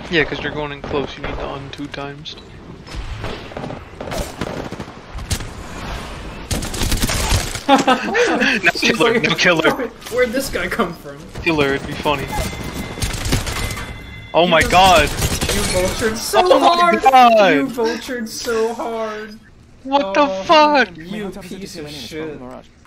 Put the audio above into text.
Yeah, because you're going in close, you need to un 2 times. No killer, like, no killer. Where'd this guy come from? Killer, it'd be funny. Oh my god! You vultured so My hard! god! You vultured so hard! What the fuck? You piece of shit.